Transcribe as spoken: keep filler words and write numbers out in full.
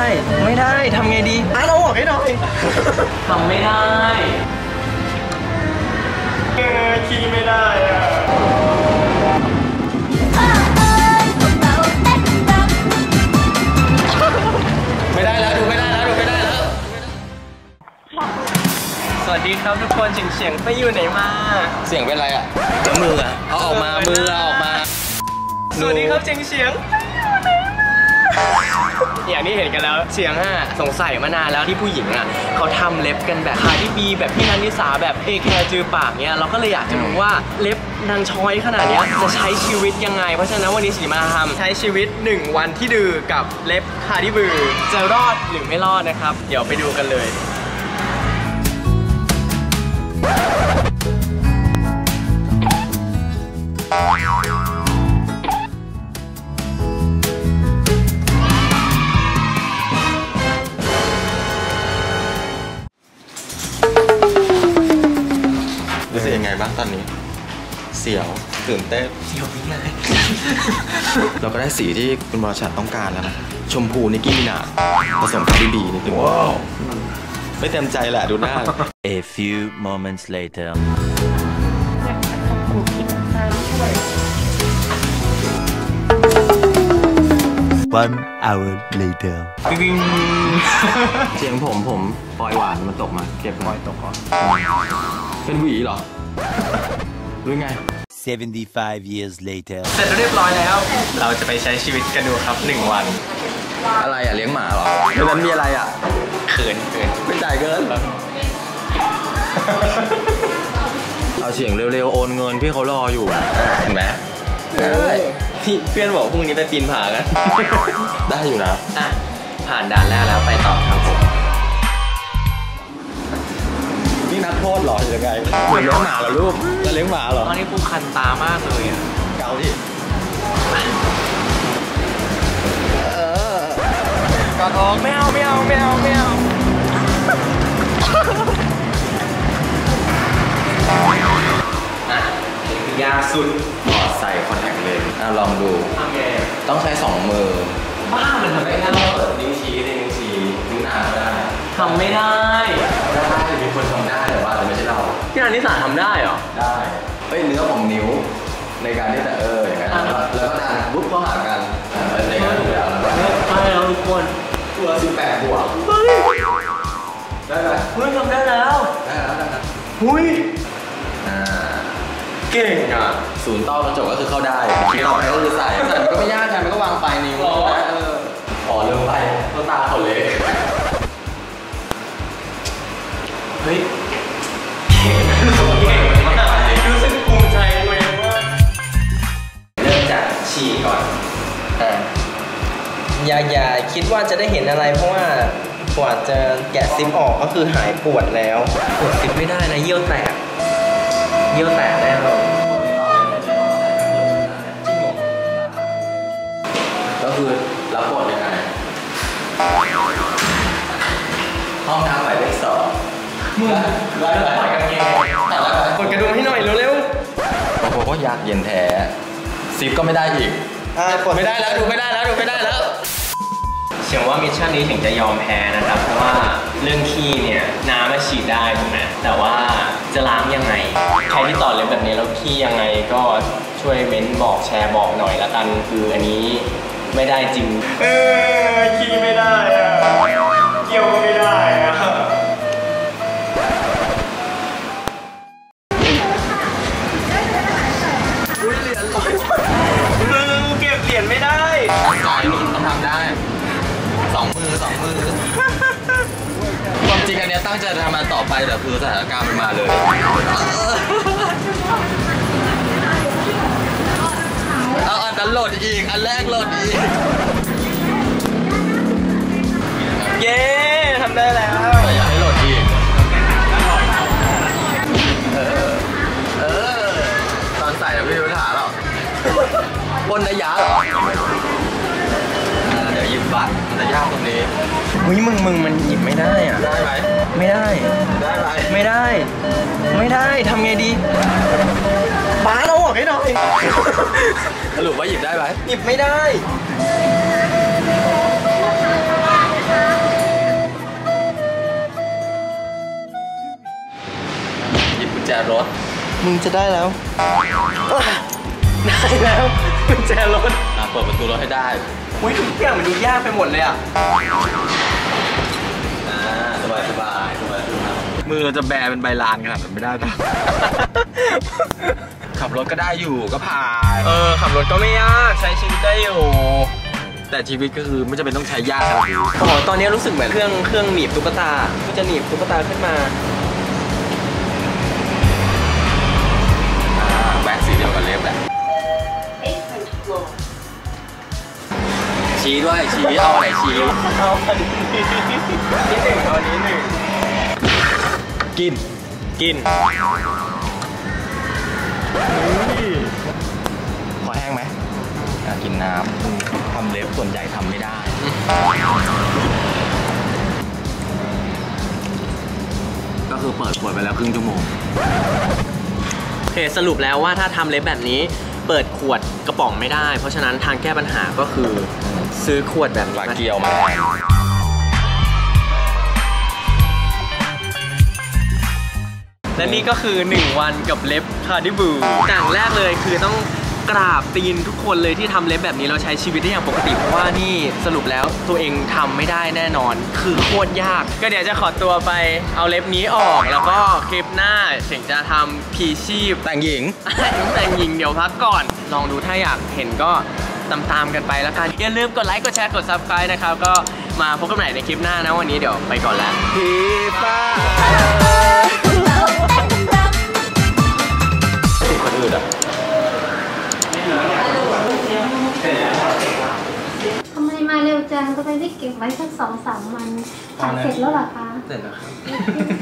ไม่ได้ทำไงดีอ่ะเราออกให้หน่อยทำไม่ได้ขี้ไม่ได้อะไม่ได้แล้วดูไม่ได้แล้วดูไม่ได้แล้วสวัสดีครับทุกคนเฉียงเฉียงไปอยู่ไหนมาเสียงเป็นไรอ่ะมืออ่ะเอาออกมามือเอาออกมาสวัสดีครับเฉียงเฉียงอย่างที่เห็นกันแล้วเฉียงอ่ะสงสัยมานานแล้วที่ผู้หญิงอ่ะเขาทำเล็บกันแบบคาร์ดิบีแบบพี่นันนิสาแบบเอแคร์จือปากเนี้ยเราก็เลยอยากจะรู้ว่าเล็บนางช้อยขนาดนี้จะใช้ชีวิตยังไงเพราะฉะนั้นวันนี้สีมาทำใช้ชีวิตหนึ่งวันที่ดื้อกับเล็บคาร์ดิบีจะรอดหรือไม่รอดนะครับเดี๋ยวไปดูกันเลยรู้สึกยังไงบ้างตอนนี้เสียวตื่นเต้นเสียววิ่งเลยเราก็ได้สีที่คุณบอชัดต้องการแล้วนะชมพูนิกกี้มินาผสมคาร์ดิบีนิดนึงว้าวไม่เต็มใจแหละดูหน้า A few moments later One hour later วิ่งเสียงผมผมปล่อยหวานมันตกมาเก็บปล่อยตกก่อนเป็นหวีเหรอหรือไง seventy-five years later เสร็จเรียบร้อยแล้วเราจะไปใช้ชีวิตกันดูครับหนึ่งวันอะไรอ่ะเลี้ยงหมาเหรอในนั้นมีอะไรอ่ะเขินเขินไม่จ่ายเกินเอาเสียงเร็วๆโอนเงินพี่เขารออยู่เห็นไหมพี่เพื่อนบอกพรุ่งนี้ไปปีนผากันได้อยู่นะอ่ะผ่านด่านแรกแล้วไปต่อครับผมนี่นักโทษหรอยังไงเหมือนเลี้ยงหมาเหรอลูกจะเลี้ยงหมาเหรอตอนนี้ปูคันตามากเลยอ่ะเกาดิเออกอดออกไม่เอาไม่เอาไม่เอาไม่เอาอ่ะนี่คือยาสุดหลอดใส่คอนแทคเลนส์อ่ะลองดูต้องใช้สองมือบ้ามันทำได้แค่เราเปิดนิ้วชี้ในนิ้วชี้นิ้วนางได้ทำไม่ได้ได้มีคนทำได้แต่ว่าแต่ไม่ใช่เราพี่นันนิสาทำได้เหรอได้เฮ้ยเนื้อของนิ้วในการที่จะเอออย่างนั้นแล้วก็ดันปุ๊บเข้าหากันในการถูกแล้วใช่แล้วทุกคนตัวสิบแปดบวกได้ไหมเฮ้ยทำได้แล้วได้แล้วได้แล้วหุ้ยอ่าเก่งอ่ะศูนย์ต้อกระจกก็คือเข้าได้ที่ต่อไปก็คือใส่แต่มันก็ไม่ยากไงมันก็วางปลายนิ้วนะเออขอเริ่มไปตัวตาเขาเล็กเฮ้ยเก่งเก่งมากรู้สึกภูมิใจตัวเองมากเริ่มจากฉี่ก่อนอ่าอย่าอย่าคิดว่าจะได้เห็นอะไรเพราะว่ากว่าจะแกะซิปออกก็คือหายปวดแล้วปวดซิปไม่ได้นะเยี่ยวแตกเยี่ยวแตกแน่เลยก็คือรับบทยังไงห้องน้ำหมายเลขสองมือร้อยร้อยกางเกงกดกระดุมให้หน่อยเร็วๆโอ้โหก็ยากเย็นแท้ซิปก็ไม่ได้อีกไม่ได้แล้วดูไม่ได้แล้วดูไม่ได้แล้วเชื่อว่ามิชชั่นนี้ถึงจะยอมแพ้นะครับเพราะว่าเรื่องขี้เนี่ยน้ำมาฉีดได้ถูกไหมแต่ว่าจะล้างยังไงใครที่ต่อเล็บแบบนี้แล้วขี้ยังไงก็ช่วยเม้นบอกแชร์บอกหน่อยละกันคืออันนี้ไม่ได้จริงเออขี้ไม่ได้อะเกี่ยวก็ไม่ได้อะอุ้ยเหรียญลอยมือเก็บเหรียญไม่ได้สายนุ่นต้องทำได้สองมือสองมือความจริงอันนี้ตั้งใจจะทำมาต่อไปแต่คือสถานการณ์มันมาเลยเอาอันนั้นโหลดอีกอันแรกโหลดอีกเย้ทำได้แล้วแต่อยากให้โหลดอีกเออเออตอนใส่ไม่มีปัญหาหรอกบนระยะหรอเดี๋ยวหยิบบัตรมันจะยากตรงนี้เฮ้ยมึงมึงมันหยิบไม่ได้อ่ะได้ไหมไม่ได้ได้ไหมไม่ได้ไม่ได้ทำไงดีบ้าเราออกให้หน่อยสรุปว่าหยิบได้ไหมหยิบไม่ได้รถมึงจะได้แล้ว ได้แล้วกุญแจรถอ่ะเปิดประตูรถให้ได้อุ้ยทุกอย่างมันดูยากไปหมดเลยอ่ะอ่าสบายสบายสบายมือเราจะแบเป็นใบลานขนาดนั้นไม่ได้ปะขับรถก็ได้อยู่ก็ผ่านเออขับรถก็ไม่ยากใช้ชีวิตได้อยู่แต่ชีวิตก็คือไม่จำเป็นต้องใช้ยากขนาดนี้โอ้โหตอนนี้รู้สึกเหมือนเครื่องเครื่องหนีบตุ๊กตาก็จะหนีบตุ๊กตาขึ้นมาอ่าแว็กสีเดียวกับเล็บแหละชี้ด้วยชี้เอาไหนชี้เอาอันนี้นี่หนึ่งเอาอันนี้หนึ่งกินกินขอแห้งไหมอ่ะกินน้ำทำเล็บส่วนใหญ่ทำไม่ได้ ก็คือเปิดขวดไปแล้วครึ่งชั่วโมงโอเคสรุปแล้วว่าถ้าทำเล็บแบบนี้เปิดขวดกระป๋องไม่ได้เพราะฉะนั้นทางแก้ปัญหาก็คือซื้อขวดแบบวาเกียวมาแทนและนี่ก็คือหนึ่งวันกับเล็บคาร์ดิบูอย่างแรกเลยคือต้องกราบตีนทุกคนเลยที่ทำเล็บแบบนี้เราใช้ชีวิตได้อย่างปกติเพราะว่านี่สรุปแล้วตัวเองทำไม่ได้แน่นอนคือโคตรยากก็เดี๋ยวจะขอตัวไปเอาเล็บนี้ออกแล้วก็คลิปหน้าถึงจะทำพีชีพแต่งหญิงแต่งหญิงเดี๋ยวพักก่อนลองดูถ้าอยากเห็นก็ตามๆกันไปแล้วกันอย่าลืมกดไลค์กดแชร์กด ซับสไครบ์ นะครับก็มาพบกันใหม่ในคลิปหน้านะวันนี้เดี๋ยวไปก่อนแล้วพี่ป้าติดคนอื่นอ่ะทำไมมาเร็วจังทำไมไม่เก็บไว้สักสองสามวันถ่ายเสร็จแล้วเหรอคะเสร็จแล้วครับ